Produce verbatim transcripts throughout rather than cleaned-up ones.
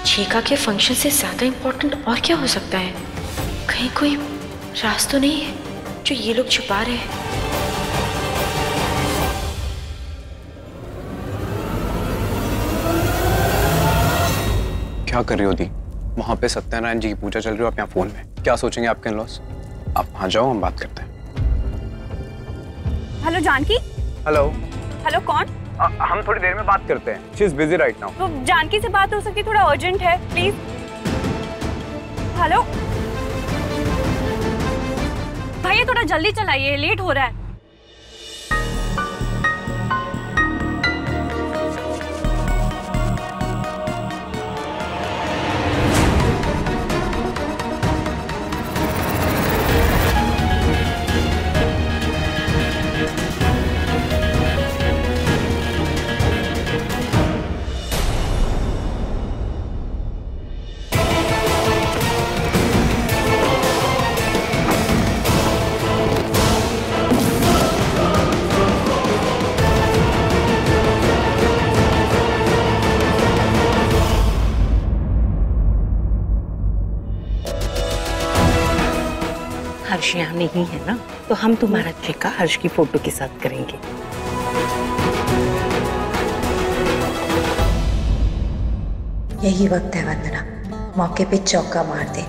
छेका के फंक्शन से ज्यादा इम्पोर्टेंट और क्या हो सकता है? कहीं कोई राज तो नहीं है जो ये लोग छुपा रहे हैं? क्या कर रही हो दी? वहां पे सत्यनारायण जी की पूजा चल रही है, आप यहाँ फोन में क्या सोचेंगे आपके इन-लॉज? आप वहां जाओ, हम बात करते हैं। हेलो जानकी। हेलो। हेलो कौन? आ, हम थोड़ी देर में बात करते हैं। She is busy right now. तो जानकी से बात हो सकती, थोड़ा अर्जेंट है प्लीज। हेलो भैया, थोड़ा जल्दी चलाइए, लेट हो रहा है। हर्ष यहाँ नहीं है ना, तो हम तुम्हारा छेका हर्ष की फोटो के साथ करेंगे। यही वक्त है वंदना, मौके पे चौका मार दे।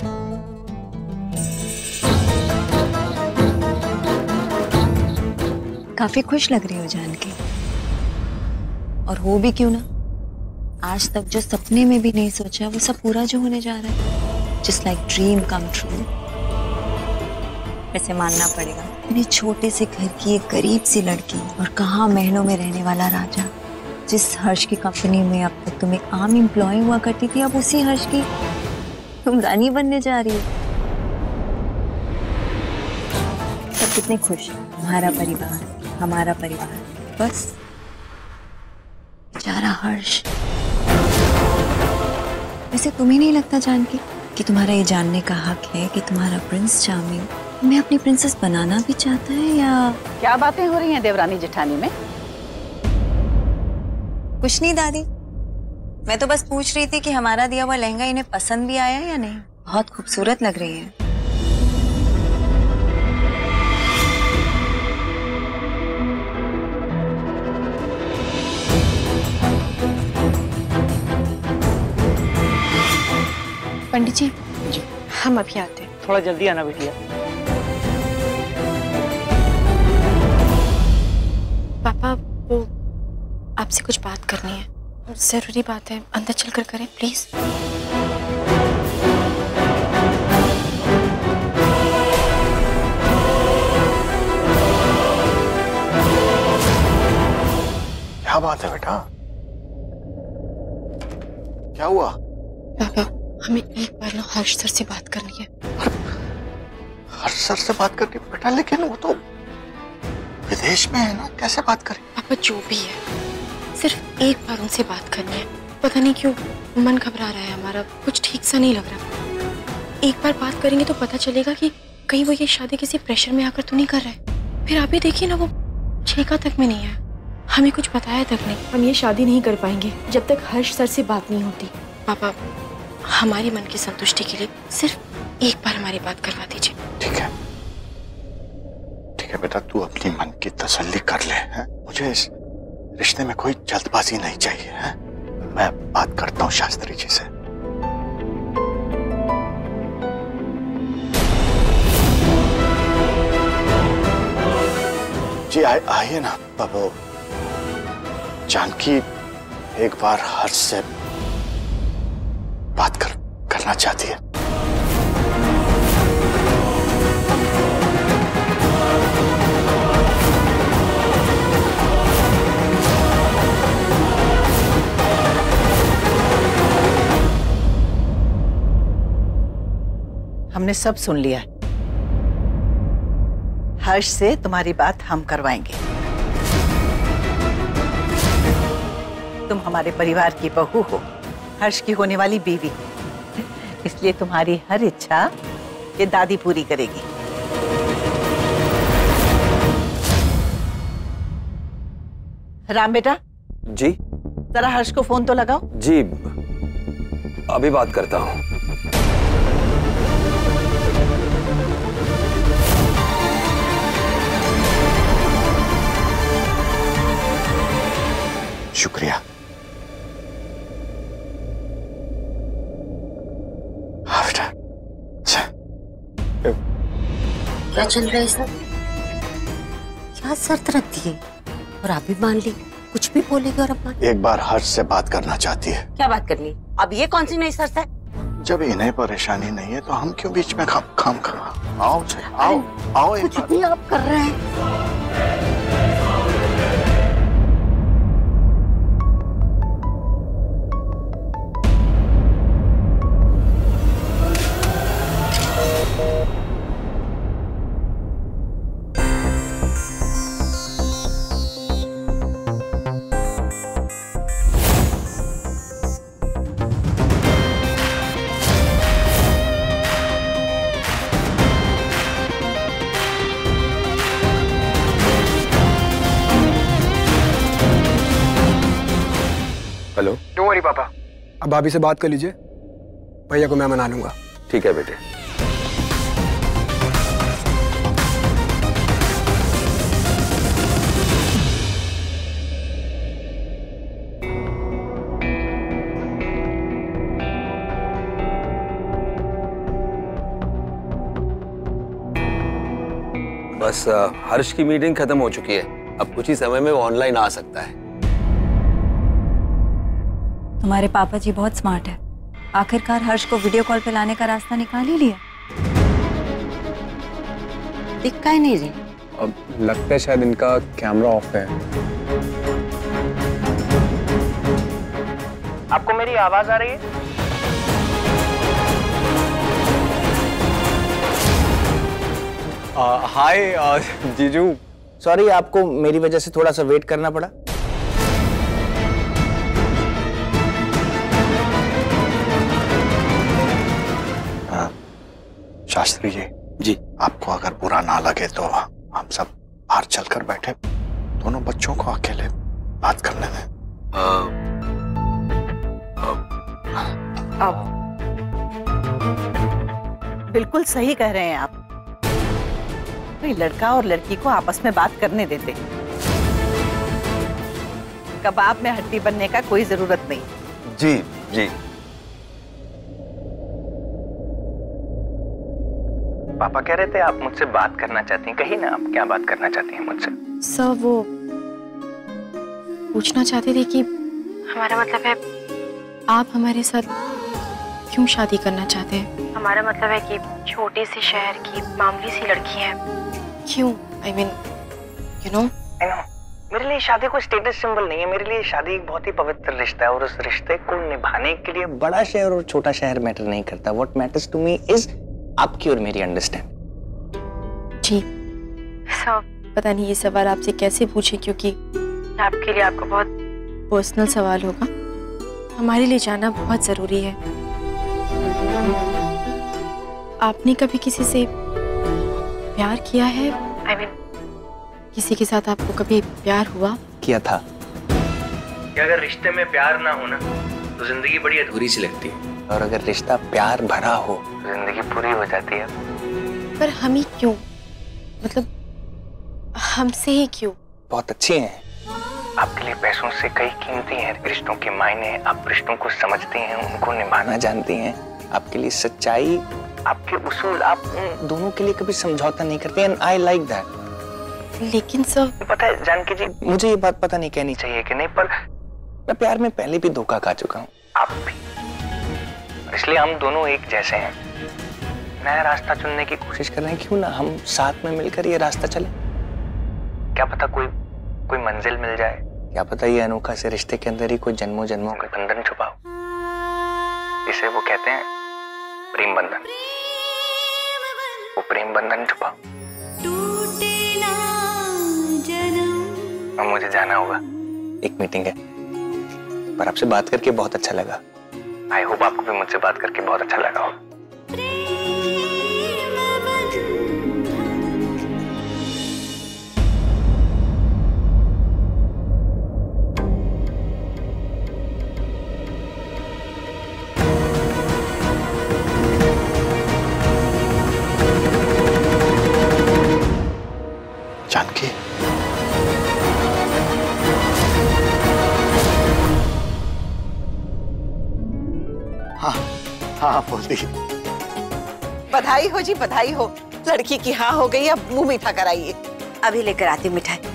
काफी खुश लग रही हो जानकी, और हो भी क्यों ना। आज तक जो सपने में भी नहीं सोचा वो सब पूरा जो होने जा रहा है, just like dream come true. वैसे मानना पड़ेगा, इतने छोटे से घर की एक गरीब सी लड़की और कहाँ महलों में रहने वाला राजा, जिस हर्ष की कंपनी में अब तक तुम एक आम एम्प्लॉय हुआ करती थी, अब उसी हर्ष की तुम रानी बनने जा रही हो। सब कितने खुश हैं, हमारा परिवार, हमारा परिवार, बस बेचारा हर्ष। वैसे तुम्हें नहीं लगता जानकी कि तुम्हारा ये जानने का हक है कि तुम्हारा प्रिंस चार्मिंग मैं अपनी प्रिंसेस बनाना भी चाहता है, या क्या बातें हो रही हैं देवरानी जेठानी में? कुछ नहीं दादी, मैं तो बस पूछ रही थी कि हमारा दिया हुआ लहंगा इन्हें पसंद भी आया या नहीं। बहुत खूबसूरत लग रही है। पंडित जी, जी हम अभी आते हैं। थोड़ा जल्दी आना बिटिया। पापा, वो आपसे कुछ बात करनी है, जरूरी बात है, अंदर चलकर करें प्लीज। क्या बात है बेटा? क्या हुआ? पापा, हमें एक बार ना हर्ष सर से बात करनी है। हर्ष सर से बात करनी बेटा, लेकिन वो तो विदेश में है ना, कैसे बात करें? पापा जो भी है, सिर्फ एक बार उनसे बात करनी है। पता नहीं क्यों मन घबरा रहा है हमारा, कुछ ठीक सा नहीं लग रहा। एक बार बात करेंगे तो पता चलेगा कि कहीं वो ये शादी किसी प्रेशर में आकर तो नहीं कर रहे। फिर आप ही देखिए ना, वो छेका तक में नहीं है, हमें कुछ बताया तक नहीं। हम ये शादी नहीं कर पाएंगे जब तक हर्ष सर से बात नहीं होती। पापा, हमारी मन की संतुष्टि के लिए सिर्फ एक बार हमारी बात करवा दीजिए। ठीक है, ठीक है बेटा, तू अपनी मन की तसल्ली कर ले। है? मुझे इस रिश्ते में कोई जल्दबाजी नहीं चाहिए। है? मैं बात करता हूँ शास्त्री जी से। जी आइए ना बाबू। जानकी एक बार हर्ष से बात कर करना चाहती है। हमने सब सुन लिया है। हर्ष से तुम्हारी बात हम करवाएंगे। तुम हमारे परिवार की बहू हो, हर्ष की होने वाली बीवी, इसलिए तुम्हारी हर इच्छा ये दादी पूरी करेगी। राम बेटा। जी। जरा हर्ष को फोन तो लगाओ। जी अभी बात करता हूँ। शुक्रिया। क्या चल रहा है सब? क्या शर्त रख दी है? और आप भी मान ली, कुछ भी बोलेगी और अब मान। एक बार हर्ष से बात करना चाहती है। क्या बात करनी? अब ये कौन सी नई शर्त है? जब इन्हें परेशानी नहीं है तो हम क्यों बीच में काम काम कर? आओ आओ आओ। कुछ भी आप कर रहे हैं। हेलो। डोंट वरी पापा, अब भाभी से बात कर लीजिए, भैया को मैं मना लूंगा। ठीक है बेटे। बस हर्ष की मीटिंग खत्म हो चुकी है, अब कुछ ही समय में वो ऑनलाइन आ सकता है। तुम्हारे पापा जी बहुत स्मार्ट है, आखिरकार हर्ष को वीडियो कॉल पे लाने का रास्ता निकाल ही लिया। दिख का ही नहीं रही। अब लगता है शायद इनका कैमरा ऑफ है। आपको मेरी आवाज आ रही है? हाय जीजू। सॉरी, आपको मेरी वजह से थोड़ा सा वेट करना पड़ा। शास्त्री जी जी, आपको अगर बुरा ना लगे तो हम सब बाहर चलकर बैठे, दोनों बच्चों को अकेले बात करने दें। अब बिल्कुल सही कह रहे हैं आप, कोई लड़का और लड़की को आपस में बात करने देते, कबाब में हड्डी बनने का कोई जरूरत नहीं। जी जी। पापा कह रहे थे आप मुझसे बात करना चाहती हैं, कही ना आप क्या बात करना चाहती हैं मुझसे? सर वो पूछना चाहते थे कि हमारा मतलब है आप हमारे साथ क्यों शादी करना चाहते हैं? हमारा मतलब है कि छोटे से शहर की मामूली सी लड़की है, क्यों? I mean you know I know मेरे लिए शादी कोई स्टेटस सिंबल नहीं है, मेरे लिए शादी एक बहुत ही पवित्र रिश्ता है और उस रिश्ते को निभाने के लिए बड़ा शहर और छोटा शहर मैटर नहीं करता। What matters to me is आपकी और मेरी अंडरस्टैंड। जी सर, पता नहीं ये सवाल आपसे कैसे पूछे, क्योंकि आपके लिए आपका बहुत पर्सनल सवाल होगा, हमारे लिए जानना बहुत जरूरी है। आपने कभी किसी से प्यार किया है? आई I मीन mean, किसी के साथ आपको कभी प्यार हुआ? किया था। कि अगर रिश्ते में प्यार ना हो ना तो जिंदगी बड़ी अधूरी सी लगती है, और अगर रिश्ता प्यार भरा हो तो जिंदगी पूरी हो जाती है। पर हम ही क्यों, मतलब हमसे ही क्यों? बहुत अच्छे हैं आपके लिए पैसों से कई कीमती हैं रिश्तों के मायने। आप रिश्तों को समझती हैं, उनको निभाना जानती हैं। आपके लिए सच्चाई, आपके उसूल, आप उन दोनों के लिए कभी समझौता नहीं करते एंड आई लाइक दैट। लेकिन सर पता है जानकी जी, मुझे ये बात पता नहीं कहनी चाहिए कि नहीं, पर मैं प्यार में पहले भी धोखा खा चुका हूँ। आप भी, इसलिए हम दोनों एक जैसे हैं। नया रास्ता चुनने की कोशिश कर रहे हैं, क्यों ना हम साथ में मिलकर ये रास्ता चले। क्या पता कोई कोई मंजिल मिल जाए, क्या पता ये अनोखा से रिश्ते के अंदर ही कोई जन्मों जन्मों का बंधन छुपा हो। इसे वो कहते हैं प्रेम बंधन, वो प्रेम बंधन छुपा। अब मुझे जाना होगा, एक मीटिंग है, पर आपसे बात करके बहुत अच्छा लगा। आई होप आपको भी मुझसे बात करके बहुत अच्छा लगा होगा। हाँ हाँ बोल दी। बधाई हो जी, बधाई हो। लड़की की हाँ हो गई, अब मुंह मीठा कराइए। अभी लेकर आती मिठाई।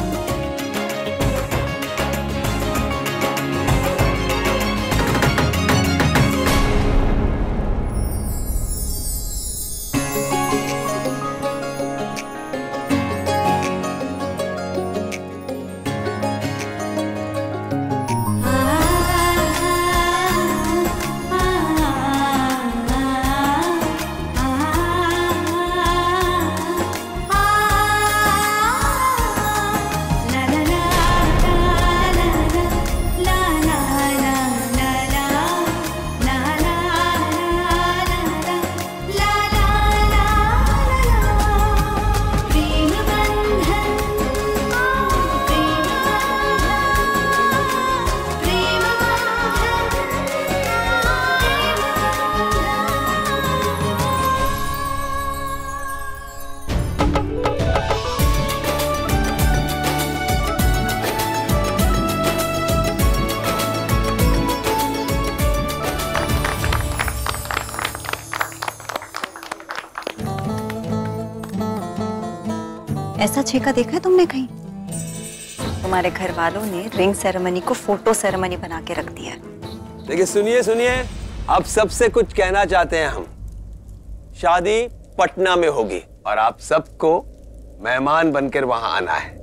ऐसा छेका देखा है तुमने कहीं? तुम्हारे घर वालों ने रिंग सेरेमनी को फोटो सेरेमनी बना के रख दिया। देखिए सुनिए सुनिए, आप सबसे कुछ कहना चाहते हैं हम। शादी पटना में होगी और आप सबको मेहमान बनकर वहां आना है।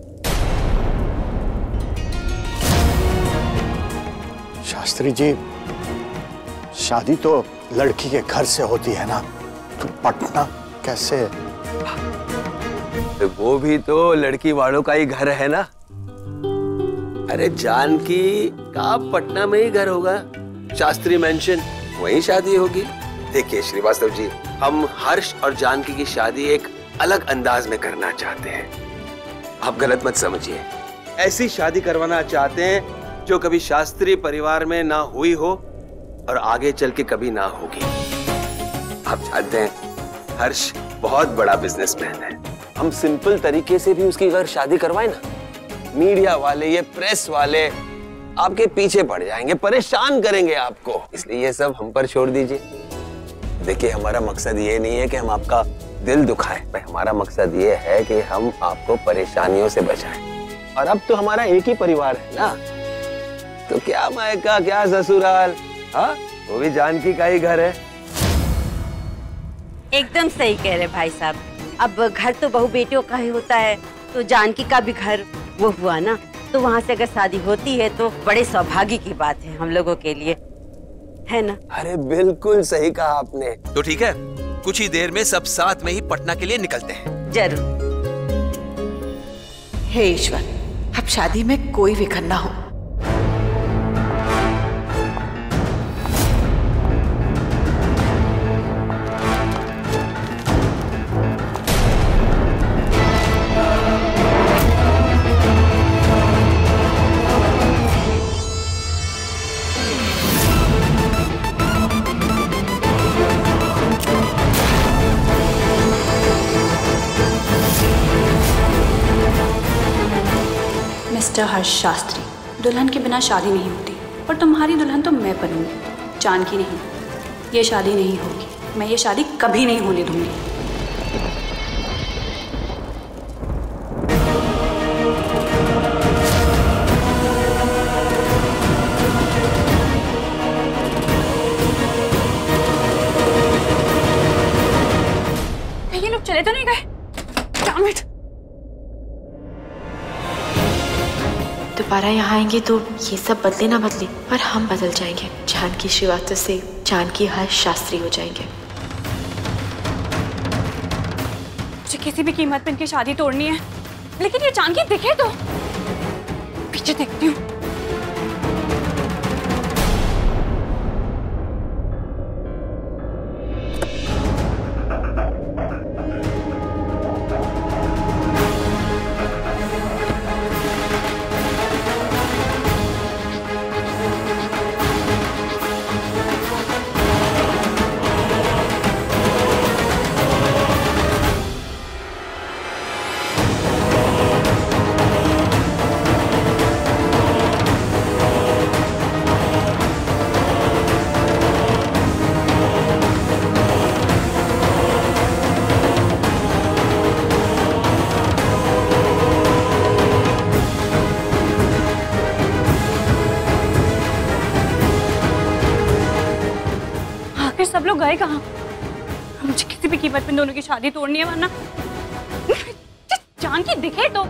शास्त्री जी, शादी तो लड़की के घर से होती है ना, तो पटना कैसे? तो वो भी तो लड़की वालों का ही घर है ना। अरे जानकी का पटना में ही घर होगा, शास्त्री मेंशन, वहीं शादी होगी। देखिए श्रीवास्तव जी, हम हर्ष और जानकी की शादी एक अलग अंदाज में करना चाहते हैं। आप गलत मत समझिए। ऐसी शादी करवाना चाहते हैं जो कभी शास्त्री परिवार में ना हुई हो और आगे चल के कभी ना होगी। आप जानते हैं हर्ष बहुत बड़ा बिजनेसमैन है। हम सिंपल तरीके से भी उसकी अगर शादी करवाए ना, मीडिया वाले, ये प्रेस वाले आपके पीछे पड़ जाएंगे, परेशान करेंगे आपको। इसलिए ये सब हम पर छोड़ दीजिए। देखिए हमारा मकसद ये नहीं है कि हम आपका दिल दुखाएं, भाई हमारा मकसद ये है कि हम आपको परेशानियों से बचाएं। और अब तो हमारा एक ही परिवार है ना, तो क्या मायका क्या ससुराल, हाँ वो भी जानकी का ही घर है। एकदम सही कह रहे भाई साहब। अब घर तो बहू बेटियों का ही होता है, तो जानकी का भी घर वो हुआ ना, तो वहाँ से अगर शादी होती है तो बड़े सौभाग्य की बात है हम लोगों के लिए, है ना? अरे बिल्कुल सही कहा आपने। तो ठीक है, कुछ ही देर में सब साथ में ही पटना के लिए निकलते हैं। जरूर। हे ईश्वर, अब शादी में कोई विघ्न ना हो। मिस्टर हर्ष शास्त्री, दुल्हन के बिना शादी नहीं होती, और तुम्हारी दुल्हन तो मैं बनूंगी, जानकी नहीं। ये शादी नहीं होगी, मैं ये शादी कभी नहीं होने दूंगी। ये लोग चले तो नहीं गए? Damn it! दोबारा यहाँ आएंगे तो ये सब बदले ना बदले, पर हम बदल जाएंगे। जानकी श्रीवास्तव से जानकी हर्ष शास्त्री हो जाएंगे। मुझे किसी भी कीमत पे इनकी शादी तोड़नी है, लेकिन ये जानकी दिखे तो। पीछे देखती हूँ। फिर सब लोग गए कहाँ? मुझे किसी भी कीमत में दोनों की शादी तोड़नी है, वरना जानकी दिखे तो।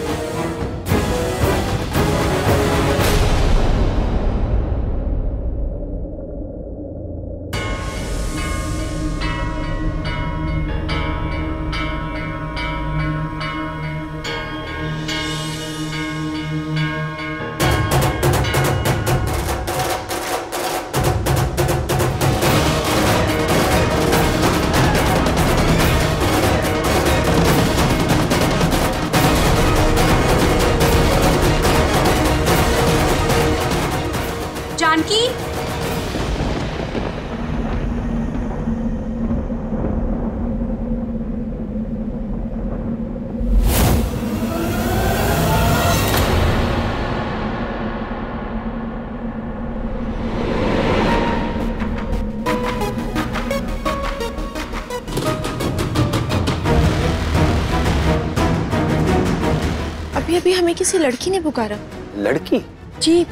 जानकी, अभी अभी हमें किसी लड़की ने पुकारा। लड़की? जी।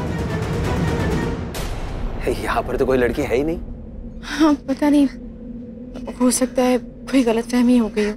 यहाँ पर तो कोई लड़की है ही नहीं। हाँ पता नहीं, हो सकता है कोई गलतफहमी हो गई हो।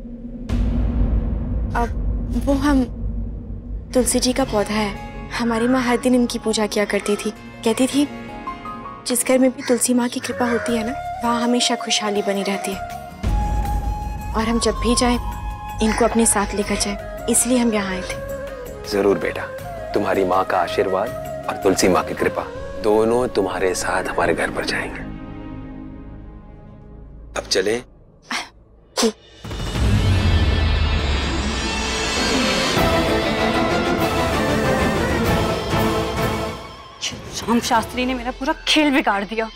अब वो हम तुलसी जी का पौधा है, हमारी माँ हर दिन इनकी पूजा किया करती थी। कहती थी जिस घर में भी तुलसी माँ की कृपा होती है ना, वहाँ हमेशा खुशहाली बनी रहती है। और हम जब भी जाएं इनको अपने साथ लेकर जाएं, इसलिए हम यहाँ आए थे। जरूर बेटा, तुम्हारी माँ का आशीर्वाद और तुलसी माँ की कृपा दोनों तुम्हारे साथ हमारे घर पर जाएंगे। अब चलें? राम शास्त्री ने मेरा पूरा खेल बिगाड़ दिया।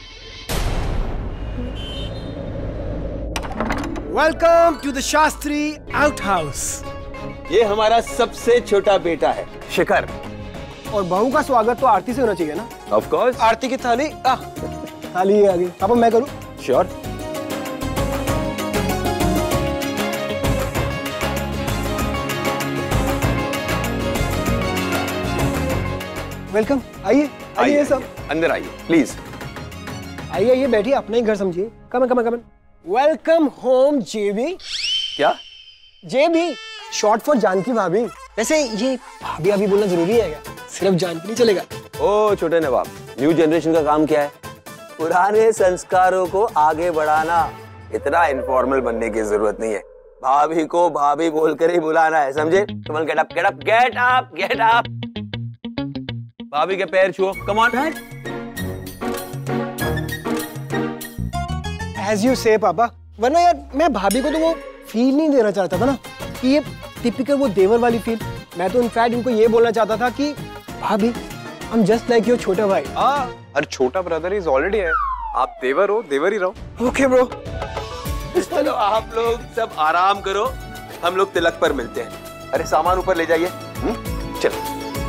Welcome to the Shastri outhouse. ये हमारा सबसे छोटा बेटा है शिखर। और बहू का स्वागत तो आरती से होना चाहिए ना? Of course. आरती की थाली आ, थाली ये आ गई। पापा मैं करूं? श्योर। वेलकम, आइए आइए सब अंदर आइए प्लीज। आइए आइए बैठिए, अपना ही घर समझिए। Come come come. Welcome home JB. क्या? जेबी शॉर्ट फॉर जानकी भाभी। वैसे ये भाभी अभी बोलना जरूरी है क्या? सिर्फ जानकी नहीं चलेगा। ओ छोटे नवाब, न्यू जनरेशन का काम क्या है? पुराने संस्कारों को आगे बढ़ाना। इतना इनफॉर्मल बनने की जरूरत नहीं है। भाभी को भाभी बोलकर ही बुलाना है, समझे? Come on, get up get up get up get up. भाभी के पैर छुओ, कम ऑन। एज यू से पापा, वरना यार मैं भाभी को तो वो फील नहीं देना चाहता था ना कि ये टिपिकल वो देवर वाली फील। मैं तो इनफैक्ट इनको ये बोलना चाहता था कि भाभी I am just like your छोटा भाई। हाँ, और छोटा ब्रदर इज ऑलरेडी है। आप देवर हो, देवर ही रहो। Okay bro. चलो आप लोग सब आराम करो, हम लोग तिलक पर मिलते हैं। अरे सामान ऊपर ले जाइए। चलो।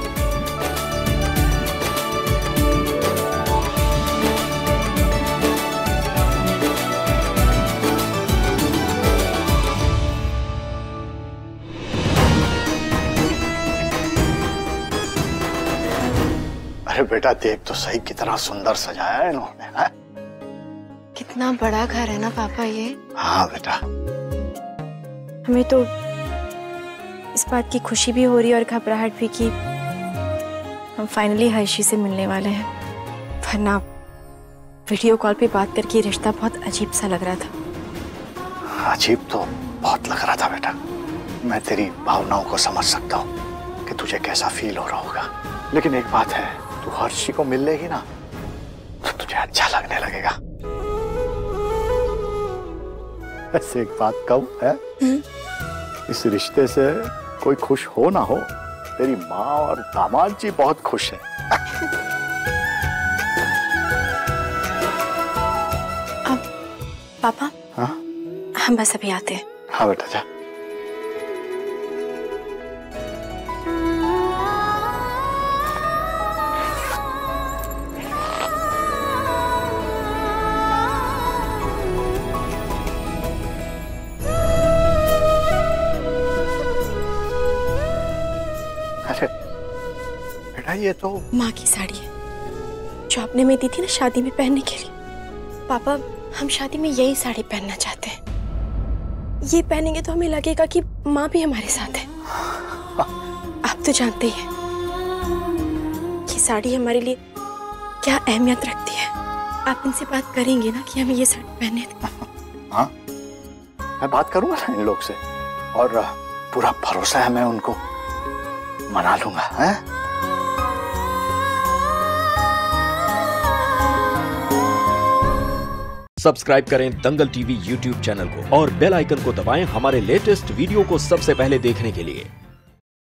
अरे बेटा देख तो सही कितना सुंदर सजाया है इन्होंने। है? कितना बड़ा घर है ना पापा ये। हाँ बेटा। हमें तो इस बात की खुशी भी हो रही है और घबराहट भी कि हम फाइनली हर्षी से मिलने वाले हैं। वरना वीडियो कॉल पे बात करके रिश्ता बहुत अजीब सा लग रहा था। अजीब तो बहुत लग रहा था बेटा। मैं तेरी भावनाओं को समझ सकता हूँ कि तुझे कैसा फील हो रहा होगा, लेकिन एक बात है, तू हर्षी को मिल लेगी ना तो तुझे अच्छा लगने लगेगा। ऐसे एक बात कहूं है, इस रिश्ते से कोई खुश हो ना हो, तेरी माँ और दामाद जी बहुत खुश हैं। अब पापा, हाँ? हम बस अभी आते हैं। हाँ बेटा जा। बेटा ये तो माँ की साड़ी है जो आपने में दी थी ना शादी में पहनने के लिए। पापा, हम शादी में यही साड़ी पहनना चाहते हैं। ये पहनेंगे तो हमें लगेगा कि माँ भी हमारे साथ है। आप तो जानते ही हैं ये साड़ी हमारे लिए क्या अहमियत रखती है। आप इनसे बात करेंगे ना कि हमें ये साड़ी पहनने दें? हाँ, मैं बात करूंगा ना इन लोग से, और पूरा भरोसा है मैं उनको मना लूंगा। हैं? सब्सक्राइब करें दंगल टीवी यूट्यूब चैनल को और बेल आइकन को दबाएं हमारे लेटेस्ट वीडियो को सबसे पहले देखने के लिए।